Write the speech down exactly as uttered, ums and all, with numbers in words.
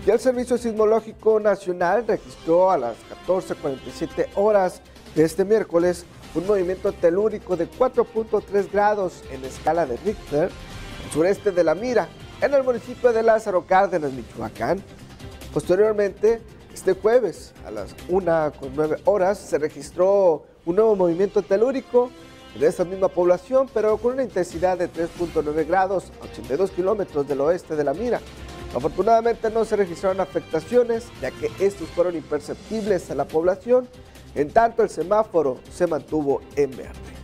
Y el Servicio Sismológico Nacional registró a las catorce cuarenta y siete horas de este miércoles un movimiento telúrico de cuatro punto tres grados en escala de Richter al sureste de La Mira, en el municipio de Lázaro Cárdenas, Michoacán. Posteriormente, este jueves, a las una con nueve horas, se registró un nuevo movimiento telúrico de esta misma población, pero con una intensidad de tres punto nueve grados a ochenta y dos kilómetros del oeste de La Mira. Afortunadamente no se registraron afectaciones, ya que estos fueron imperceptibles a la población, en tanto el semáforo se mantuvo en verde.